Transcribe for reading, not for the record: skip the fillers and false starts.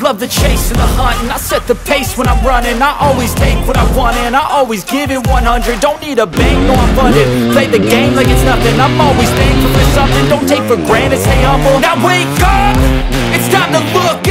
love the chase and the hunt, and I set the pace when I'm running. I always take what I want and I always give it 100. Don't need a bank, no I'm funded. Play the game like it's nothing. I'm always thankful for something. Don't take for granted, stay humble. Now wake up, it's time to look